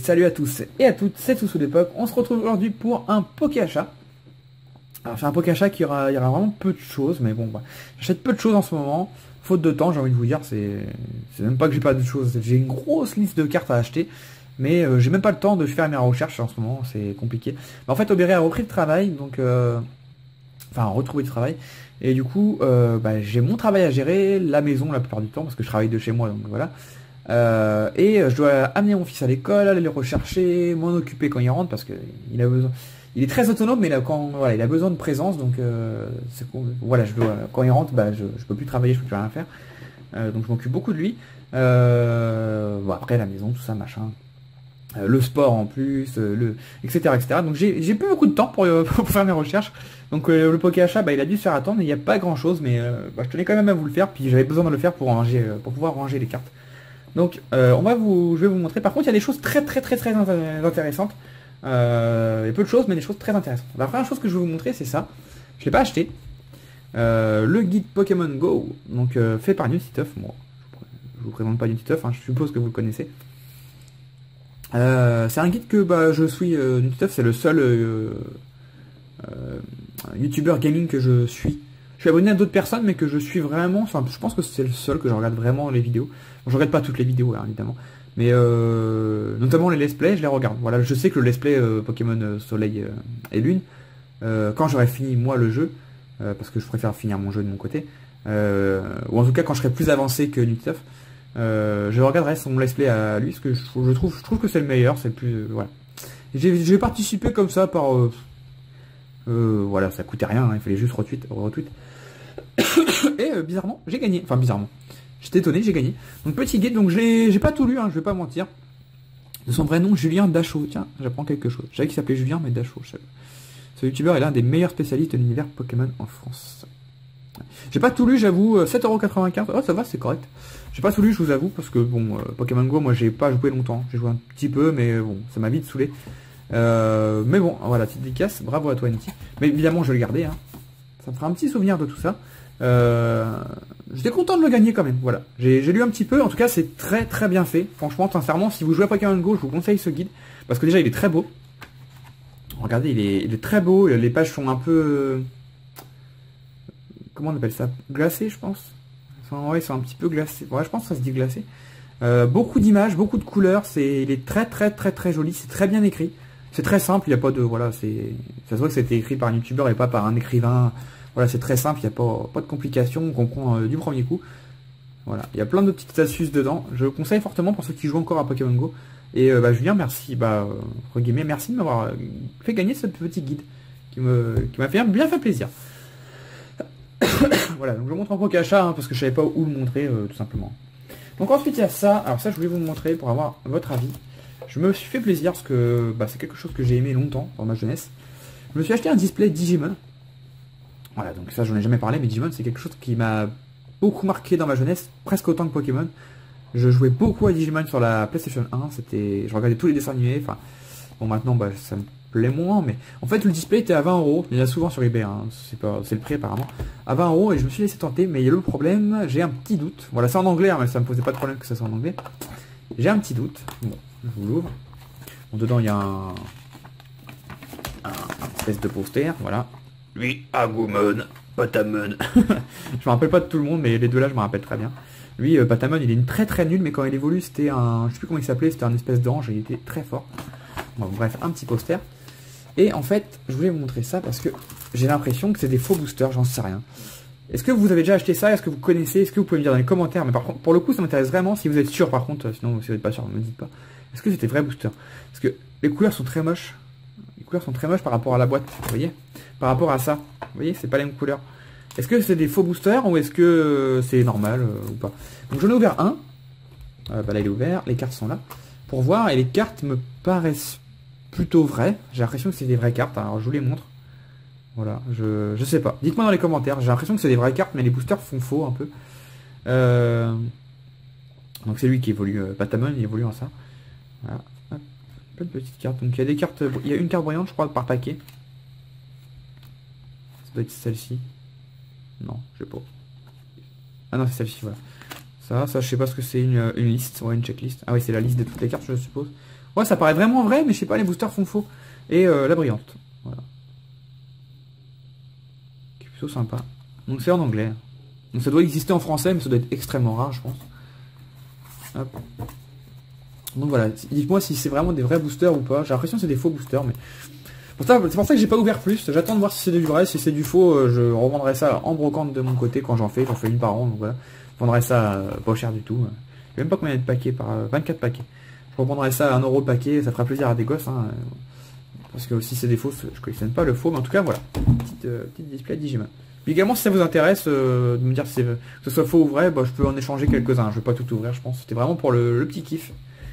salut à tous et à toutes, c'est Toussou d'époque. On se retrouve aujourd'hui pour un poké achat. Alors c'est un poké achat qui il y aura vraiment peu de choses, mais bon, bah, j'achète peu de choses en ce moment. Faute de temps, j'ai envie de vous dire, c'est même pas que j'ai pas de choses. J'ai une grosse liste de cartes à acheter, mais j'ai même pas le temps de faire mes recherches en ce moment, c'est compliqué. Mais en fait, Aubéry a repris le travail, donc enfin retrouvé le travail. Et du coup, bah, j'ai mon travail à gérer, la maison la plupart du temps, parce que je travaille de chez moi, donc voilà. Et je dois amener mon fils à l'école, aller le rechercher, m'en occuper quand il rentre, parce que il a besoin. Il est très autonome, mais là, voilà, il a besoin de présence, donc voilà, quand il rentre, bah, je peux plus travailler, je peux plus rien faire. Donc je m'occupe beaucoup de lui. Bon, après la maison, tout ça, machin. Le sport en plus, etc., etc. Donc j'ai plus beaucoup de temps pour faire mes recherches. Donc le poké achat, bah, il a dû se faire attendre. Il n'y a pas grand chose, mais bah, je tenais quand même à vous le faire. Puis j'avais besoin de le faire pour pouvoir ranger les cartes. Donc je vais vous montrer. Par contre, il y a des choses très intéressantes. Il y a peu de choses, mais des choses très intéressantes. La première chose que je vais vous montrer, c'est ça. Je l'ai pas acheté. Le guide Pokémon Go, donc fait par Nutituff. Moi, je vous présente pas Nutituff, hein, je suppose que vous le connaissez. C'est un guide que bah, je suis. Nutituff, c'est le seul YouTuber gaming que je suis. Je suis abonné à d'autres personnes, mais que je suis vraiment. Enfin, je pense que c'est le seul que je regarde vraiment les vidéos. Bon, je regarde pas toutes les vidéos, hein, évidemment. Mais notamment les let's play, je les regarde. Voilà, je sais que le let's play Pokémon Soleil et Lune, quand j'aurai fini moi le jeu, parce que je préfère finir mon jeu de mon côté, ou en tout cas quand je serai plus avancé que Nutituff, je regarderai son let's play à lui, parce que je trouve que c'est le meilleur, c'est le plus voilà. J'ai participé comme ça par voilà, ça coûtait rien, hein, il fallait juste retweet. Et bizarrement, j'ai gagné. Enfin bizarrement. J'étais étonné, j'ai gagné. Donc petit guide, donc j'ai pas tout lu, hein, je vais pas mentir. De son vrai nom, Julien Dachau. Tiens, j'apprends quelque chose. Je savais qu'il s'appelait Julien, mais Dachau. Ce youtubeur est l'un des meilleurs spécialistes de l'univers Pokémon en France. J'ai pas tout lu, j'avoue. 7,95€. Oh, ça va, c'est correct. J'ai pas tout lu, je vous avoue, parce que bon, Pokémon Go, moi j'ai pas joué longtemps. J'ai joué un petit peu, mais bon, ça m'a vite saoulé. Mais bon, voilà, petite dédicace. Bravo à toi, Niti. Mais évidemment, je vais le garder. Hein. Ça me fera un petit souvenir de tout ça. J'étais content de le gagner quand même, voilà. J'ai lu un petit peu, en tout cas c'est très bien fait. Franchement, sincèrement, si vous jouez à Pokémon Go, je vous conseille ce guide. Parce que déjà il est très beau. Regardez, il est très beau, les pages sont un peu... comment on appelle ça? Glacées, je pense. Ouais, ils sont un petit peu glacés. Ouais, je pense que ça se dit glacé. Beaucoup d'images, beaucoup de couleurs, il est très joli, c'est très bien écrit. C'est très simple, il n'y a pas de... Voilà, ça se voit que c'était écrit par un youtubeur et pas par un écrivain... Voilà, c'est très simple, il n'y a pas de complications, on comprend du premier coup. Voilà, il y a plein de petites astuces dedans. Je le conseille fortement pour ceux qui jouent encore à Pokémon Go. Et bah, Julien, merci, bah, entre guillemets, merci de m'avoir fait gagner ce petit guide qui m'a bien fait plaisir. Voilà, donc je vous montre en poké achat, hein, parce que je savais pas où le montrer, tout simplement. Donc ensuite il y a ça, alors ça je voulais vous le montrer pour avoir votre avis. Je me suis fait plaisir parce que bah, c'est quelque chose que j'ai aimé longtemps dans ma jeunesse. Je me suis acheté un display Digimon. Voilà, donc ça j'en ai jamais parlé, mais Digimon c'est quelque chose qui m'a beaucoup marqué dans ma jeunesse, presque autant que Pokémon. Je jouais beaucoup à Digimon sur la PlayStation 1, je regardais tous les dessins animés, enfin, bon maintenant bah, ça me plaît moins, mais en fait le display était à 20€, il y en a souvent sur eBay, hein, c'est le prix apparemment, à 20€, et je me suis laissé tenter, mais il y a le problème, j'ai un petit doute, voilà c'est en anglais, hein, mais ça me posait pas de problème que ça soit en anglais, j'ai un petit doute, bon, je vous l'ouvre, bon, dedans il y a un espèce de poster, voilà. Lui, Agumon, Patamon. Je me rappelle pas de tout le monde, mais les deux là, je me rappelle très bien. Lui, Patamon, il est une très nulle, mais quand il évolue, c'était un... Je sais plus comment il s'appelait, c'était un espèce d'ange, et il était très fort. Bon, bref, un petit poster. Et en fait, je voulais vous montrer ça parce que j'ai l'impression que c'est des faux boosters, j'en sais rien. Est-ce que vous avez déjà acheté ça? Est-ce que vous connaissez? Est-ce que vous pouvez me dire dans les commentaires? Mais par contre, pour le coup, ça m'intéresse vraiment, si vous êtes sûr, par contre, sinon, si vous n'êtes pas sûr, ne me dites pas. Est-ce que c'était vrai booster? Parce que les couleurs sont très moches. Les couleurs sont très moches par rapport à la boîte, vous voyez? Par rapport à ça, vous voyez, c'est pas les mêmes couleurs. Est-ce que c'est des faux boosters ou est-ce que c'est normal ou pas? Donc j'en ai ouvert un. Bah là il est ouvert, les cartes sont là. Pour voir, et les cartes me paraissent plutôt vraies. J'ai l'impression que c'est des vraies cartes, alors je vous les montre. Voilà, je sais pas. Dites-moi dans les commentaires, j'ai l'impression que c'est des vraies cartes, mais les boosters font faux un peu. Donc c'est lui qui évolue, Patamon, il évolue en ça. Voilà. Hop. Plein de petites cartes. Donc il y a des cartes, il y a une carte brillante je crois par paquet. Ça doit être celle-ci. Non, je sais pas. Ah non, c'est celle-ci, voilà. Ça, je sais pas ce que c'est, une liste, ouais, une checklist. Ah oui, c'est la liste de toutes les cartes, je suppose. Ouais, ça paraît vraiment vrai, mais je sais pas, les boosters font faux. Et la brillante. Voilà. Qui est plutôt sympa. Donc c'est en anglais. Donc ça doit exister en français, mais ça doit être extrêmement rare, je pense. Hop. Donc voilà, dites-moi si c'est vraiment des vrais boosters ou pas. J'ai l'impression que c'est des faux boosters, mais... C'est pour ça que j'ai pas ouvert plus. J'attends de voir si c'est du vrai. Si c'est du faux, je revendrai ça en brocante de mon côté quand j'en fais. J'en fais une par an, donc voilà. Je vendrai ça pas cher du tout. Je sais même pas combien il y a de paquets par 24 paquets. Je revendrai ça à 1 € le paquet. Ça fera plaisir à des gosses. Hein, parce que si c'est des faux, je collectionne pas le faux. Mais en tout cas, voilà. Petite display Digimon. Puis également, si ça vous intéresse de me dire que ce soit faux ou vrai, bah, je peux en échanger quelques-uns. Je vais pas tout ouvrir, je pense. C'était vraiment pour le petit kiff.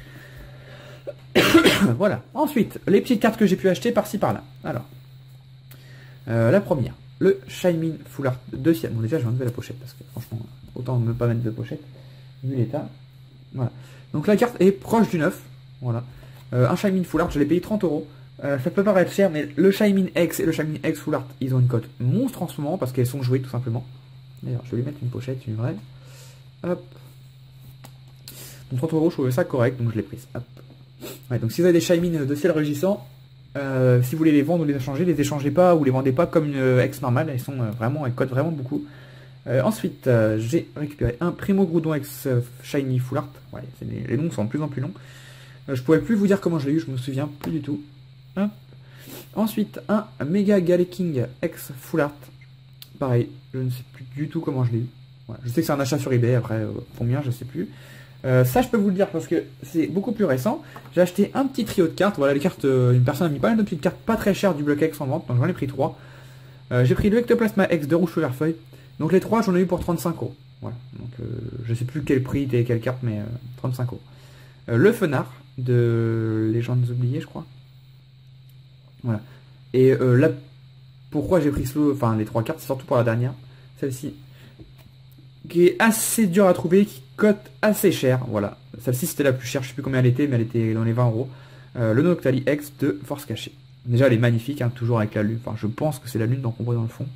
Voilà. Ensuite, les petites cartes que j'ai pu acheter par-ci par-là. Alors, la première, le Shaymin Full Art de Ciel. Bon, déjà, je vais enlever la pochette parce que franchement, autant ne pas mettre de pochette vu l'état. Voilà. Donc la carte est proche du neuf. Voilà. Un Shaymin Full Art, je l'ai payé 30 €. Ça peut paraître cher, mais le Shaymin X et le Shaymin X Full Art, ils ont une cote monstre en ce moment parce qu'elles sont jouées tout simplement. D'ailleurs, je vais lui mettre une pochette, une vraie. Hop. Donc 30 €, je trouvais ça correct, donc je l'ai prise. Hop. Ouais, donc si vous avez des Shaymin de ciel rugissant, si vous voulez les vendre ou les échangez pas ou les vendez pas comme une X normale, elles sont vraiment, elles cotent vraiment beaucoup. Ensuite, j'ai récupéré un Primo Groudon X Shiny Full Art. Ouais, les noms sont de plus en plus longs. Je pourrais plus vous dire comment je l'ai eu, je me souviens plus du tout. Hop. Ensuite, un Mega Galeking X Full Art. Pareil, je ne sais plus du tout comment je l'ai eu. Ouais, je sais que c'est un achat sur eBay, après combien, je sais plus. Ça je peux vous le dire parce que c'est beaucoup plus récent. J'ai acheté un petit trio de cartes. Voilà les cartes, une personne a mis pas mal de petites cartes pas très chères du bloc X en vente, donc j'en ai pris 3. J'ai pris le Ectoplasma X de Rouge Feuille. Donc les 3 j'en ai eu pour 35 €. Voilà. Donc je sais plus quel prix était quelle carte, mais 35 €. Le Fenard de Légendes oubliées, je crois. Voilà. Et là, pourquoi j'ai pris les 3 cartes, c'est surtout pour la dernière, celle-ci, qui est assez dure à trouver, qui cote assez cher. Voilà, celle-ci c'était la plus chère, je sais plus combien elle était, mais elle était dans les 20 €. Le Noctali X de Force Cachée. Déjà elle est magnifique, hein, toujours avec la lune. Enfin, je pense que c'est la lune qu'on voit dans le fond.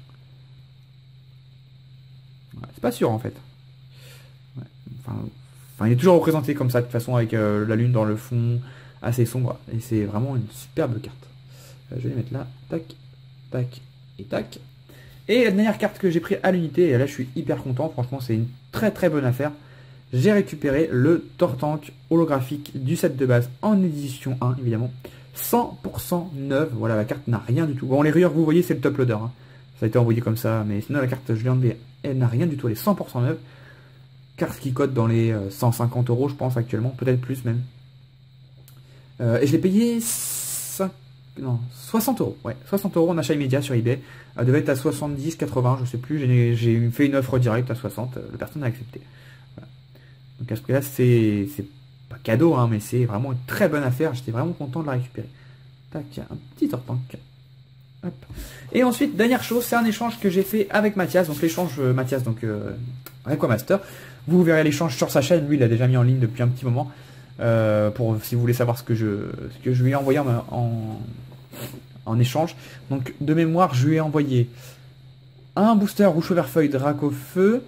Ouais, c'est pas sûr en fait. Ouais. Enfin, il est toujours représenté comme ça de toute façon avec la lune dans le fond, assez sombre. Et c'est vraiment une superbe carte. Je vais les mettre là, tac, tac et tac. Et la dernière carte que j'ai pris à l'unité, et là je suis hyper content, franchement c'est une très très bonne affaire. J'ai récupéré le Tortank holographique du set de base en édition 1 évidemment. 100% neuve, voilà la carte n'a rien du tout. Bon les rayures vous voyez c'est le top loader, hein. Ça a été envoyé comme ça, mais sinon la carte je l'ai enlevée, elle n'a rien du tout, elle est 100% neuve. Carte qui cote dans les 150 € je pense actuellement, peut-être plus même. Et je l'ai payé 60 €, ouais, 60 € en achat immédiat sur eBay. Elle devait être à 70, 80, je sais plus. J'ai fait une offre directe à 60, la personne a accepté. Voilà. Donc à ce prix-là, c'est pas cadeau, hein, mais c'est vraiment une très bonne affaire. J'étais vraiment content de la récupérer. Tac, un petit Tortank. Hop. Et ensuite, dernière chose, c'est un échange que j'ai fait avec Mathias. Donc l'échange Mathias, donc Requamaster. Vous verrez l'échange sur sa chaîne. Lui, il a déjà mis en ligne depuis un petit moment. Pour si vous voulez savoir ce que je lui ai envoyé en échange. Donc de mémoire je lui ai envoyé un booster Rouge Vert Feuille Dracofeu,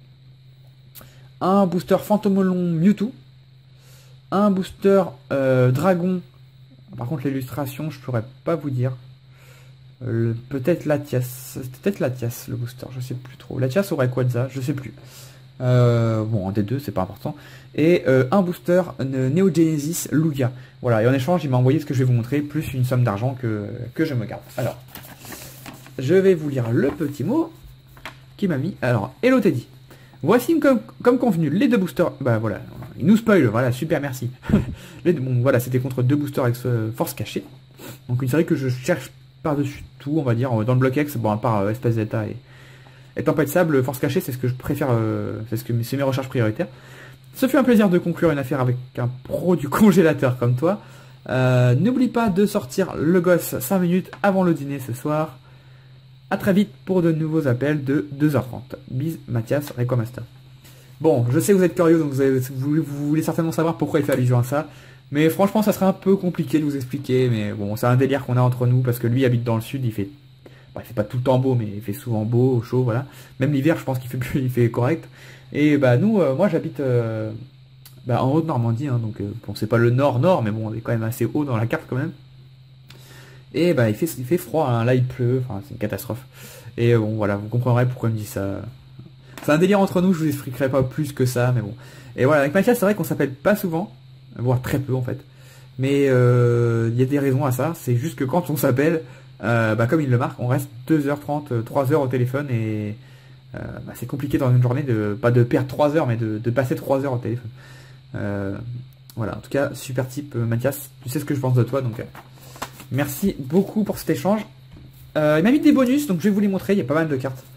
un booster Fantomolon Mewtwo, un booster Dragon. Par contre l'illustration je pourrais pas vous dire. Peut-être Latias, peut-être Latias le booster, je sais plus trop. Latias ou Rayquaza, je sais plus. Bon, un des deux, c'est pas important. Et un booster Neo Genesis Lugia. Voilà, et en échange, il m'a envoyé ce que je vais vous montrer, plus une somme d'argent que je me garde. Alors, je vais vous lire le petit mot qu'il m'a mis. Alors, hello Teddy. Voici comme convenu les deux boosters. Bah voilà, il nous spoil, voilà, super, merci. Bon, voilà, c'était contre deux boosters avec force cachée. Donc une série que je cherche par-dessus tout, on va dire, dans le bloc X, bon, à part Espace Zeta et Tempête de Sable, Force Cachée, c'est ce que je préfère, c'est mes recherches prioritaires. Ce fut un plaisir de conclure une affaire avec un pro du congélateur comme toi. N'oublie pas de sortir le gosse 5 minutes avant le dîner ce soir. A très vite pour de nouveaux appels de 2h30. Bis, Mathias, Requamaster. Bon, je sais que vous êtes curieux, donc vous voulez certainement savoir pourquoi il fait allusion à ça. Mais franchement, ça serait un peu compliqué de vous expliquer. Mais bon, c'est un délire qu'on a entre nous, parce que lui habite dans le sud, il fait pas tout le temps beau, mais il fait souvent beau, chaud, voilà. Même l'hiver, je pense qu'il fait correct. Et bah nous, moi j'habite bah, en Haute-Normandie, hein, donc bon, c'est pas le nord-nord, mais bon, on est quand même assez haut dans la carte quand même. Et bah, il fait froid, hein, là il pleut, enfin, c'est une catastrophe. Et bon, voilà, vous comprendrez pourquoi il me dit ça. C'est un délire entre nous, je vous expliquerai pas plus que ça, mais bon. Et voilà, avec Mathias, c'est vrai qu'on s'appelle pas souvent, voire très peu en fait. Mais il y a des raisons à ça, c'est juste que quand on s'appelle, bah, comme il le marque, on reste 2h30, 3h au téléphone et bah, c'est compliqué dans une journée de pas de perdre 3 heures, mais de passer 3 heures au téléphone. Voilà, en tout cas, super type Mathias, tu sais ce que je pense de toi, donc merci beaucoup pour cet échange. Il m'a mis des bonus, donc je vais vous les montrer, il y a pas mal de cartes.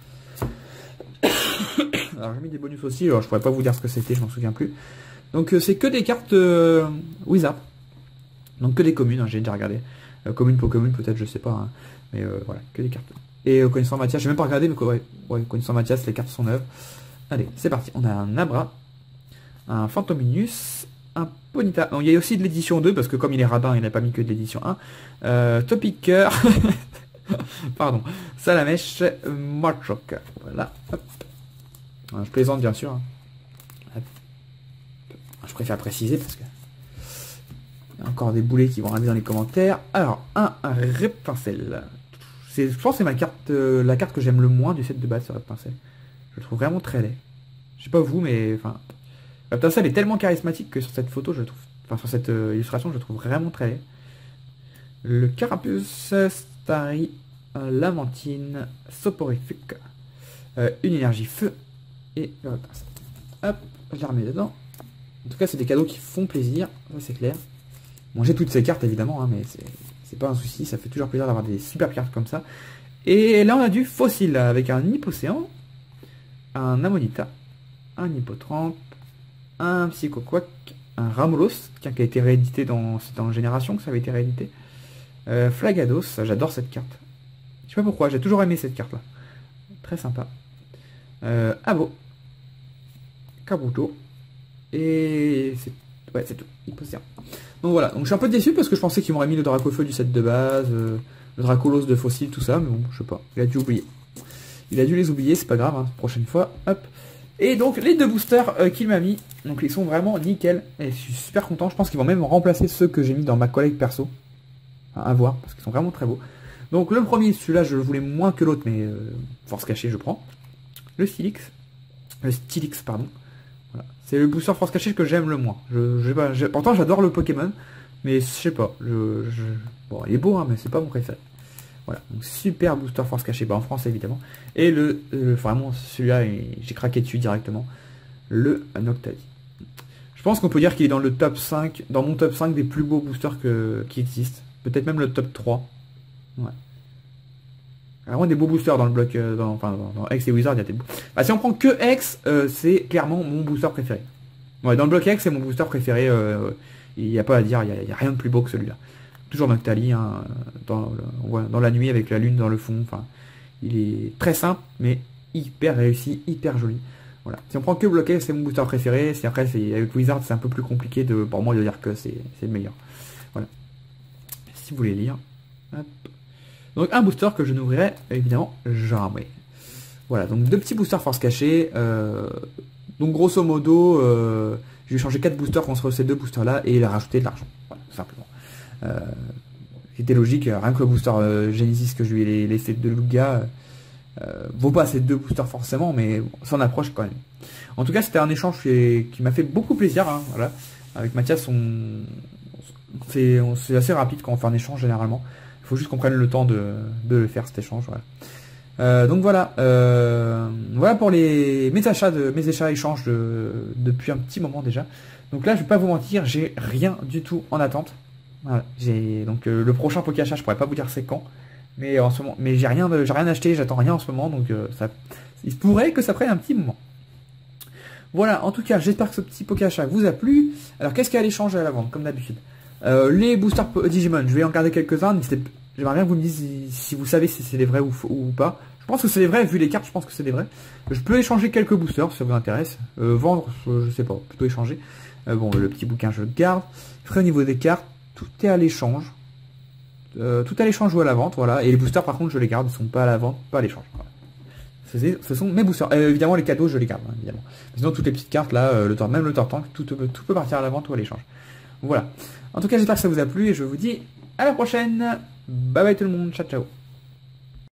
Alors j'ai mis des bonus aussi, alors je pourrais pas vous dire ce que c'était, je m'en souviens plus. Donc c'est que des cartes Wizard. Donc que des communes, hein, j'ai déjà regardé. Commune pour commune peut-être, je sais pas. Hein. Mais voilà, que des cartes. Et connaissant Mathias, j'ai même pas regardé, mais ouais, connaissant Mathias, les cartes sont neuves. Allez, c'est parti. On a un Abra, un Phantominus, un Ponyta. Il y a aussi de l'édition 2, parce que comme il est radin, il n'a pas mis que de l'édition 1. Topicker. Pardon. Salamèche, Marchok. Voilà. Hop. Je plaisante bien sûr. Hop. Je préfère préciser parce que il y a encore des boulets qui vont arriver dans les commentaires. Alors, un Rep-Pincel. Je pense que c'est ma carte, la carte que j'aime le moins du set de base, ce Rep-Pincel. Je le trouve vraiment très laid. Je sais pas vous, mais enfin, Rep-Pincel est tellement charismatique que sur cette photo, je le trouve, enfin sur cette illustration, je le trouve vraiment très laid. Le Carapuce, Starry, Lamantine, Soporifique, une énergie feu et le Rep-Pincel. Hop, je la remets dedans. En tout cas, c'est des cadeaux qui font plaisir, ça c'est clair. Bon, j'ai toutes ces cartes évidemment, hein, mais c'est pas un souci, ça fait toujours plaisir d'avoir des super cartes comme ça. Et là, on a du fossile avec un Hippocéan, un Amonita, un Hippotrampe, un Psychoquack, un Ramolos, qui a été réédité c'était en Génération que ça avait été réédité. Flagados, j'adore cette carte. Je sais pas pourquoi, j'ai toujours aimé cette carte là. Très sympa. Abo, Kabuto, et c'est tout. Hippocéan. Donc voilà, donc je suis un peu déçu parce que je pensais qu'ils m'auraient mis le Dracofeu du set de base, le Dracolos de fossile, tout ça, mais bon, je sais pas, il a dû oublier. Il a dû les oublier, c'est pas grave, hein, prochaine fois, hop. Et donc les deux boosters qu'il m'a mis, donc ils sont vraiment nickel, et je suis super content, je pense qu'ils vont même remplacer ceux que j'ai mis dans ma collègue perso. Enfin, à voir, parce qu'ils sont vraiment très beaux. Donc le premier, celui-là je le voulais moins que l'autre, mais force cachée je prends. Le Stylix, pardon. Voilà. C'est le booster force cachée que j'aime le moins. Pourtant j'adore le Pokémon, mais je sais pas. Bon, il est beau, hein, mais c'est pas mon préféré. Voilà, donc super booster force cachée, bah, en français évidemment. Et vraiment celui-là, j'ai craqué dessus directement. Le Noctali. Je pense qu'on peut dire qu'il est dans le top 5, dans mon top 5 des plus beaux boosters qui existent. Peut-être même le top 3. Ouais. Vraiment des beaux boosters dans le bloc, dans X et Wizard, il y a des beaux. Bah, si on prend que X, c'est clairement mon booster préféré. Ouais, dans le bloc X, c'est mon booster préféré. Il n'y a pas à dire, il n'y a rien de plus beau que celui-là. Toujours Noctali, hein, dans la nuit avec la lune dans le fond. Enfin, il est très simple, mais hyper réussi, hyper joli. Voilà. Si on prend que bloc X, c'est mon booster préféré. Si après, avec Wizard, c'est un peu plus compliqué pour moi de dire que c'est le meilleur. Voilà. Si vous voulez lire. Hop. Donc un booster que je n'ouvrirai évidemment jamais. Voilà, donc deux petits boosters force cachée. Donc grosso modo, je vais changer 4 boosters contre ces deux boosters là et leur rajouter de l'argent. Voilà, tout simplement. C'était logique, rien que le booster Genesis que je lui ai laissé de Lugia vaut pas ces deux boosters forcément, mais s'en approche quand même. En tout cas, c'était un échange qui m'a fait beaucoup plaisir. Hein, voilà. Avec Mathias, c'est assez rapide quand on fait un échange généralement. Il faut juste qu'on prenne le temps de le faire cet échange. Voilà. Donc voilà, voilà pour mes achats échanges depuis un petit moment déjà. Donc là, je vais pas vous mentir, j'ai rien du tout en attente. Voilà, donc le prochain Pokéachat, je pourrais pas vous dire c'est quand, mais en ce moment, mais j'ai rien acheté, j'attends rien en ce moment, donc il se pourrait que ça prenne un petit moment. Voilà, en tout cas, j'espère que ce petit Pokéachat vous a plu. Alors, qu'est-ce qu'il y a à l'échange et à la vente, comme d'habitude? Les boosters Digimon, je vais en garder quelques-uns. J'aimerais bien que vous me disiez si vous savez si c'est des vrais ou pas. Je pense que c'est des vrais, vu les cartes, je pense que c'est des vrais. Je peux échanger quelques boosters si ça vous intéresse. Vendre, je sais pas, plutôt échanger. Bon, le petit bouquin, je le garde. Après, au niveau des cartes, tout est à l'échange. Tout à l'échange ou à la vente, voilà. Et les boosters, par contre, je les garde, ils sont pas à la vente, pas à l'échange. Voilà. Ce sont mes boosters. Évidemment, les cadeaux, je les garde, hein, évidemment. Mais sinon, toutes les petites cartes, là, même le Tortank, tout peut partir à la vente ou à l'échange. Voilà. En tout cas, j'espère que ça vous a plu et je vous dis à la prochaine. Bye bye tout le monde. Ciao, ciao.